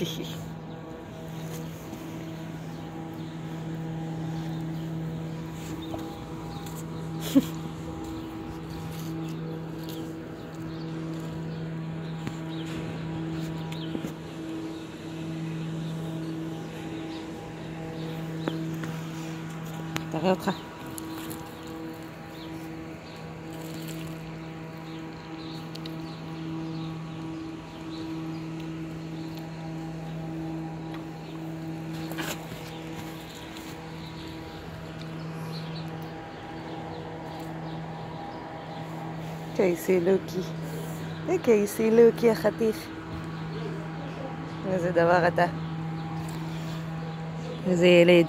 תראה אותך. קייסי לוקי. זה קייסי לוקי החתיך. איזה דבר אתה. איזה ילד.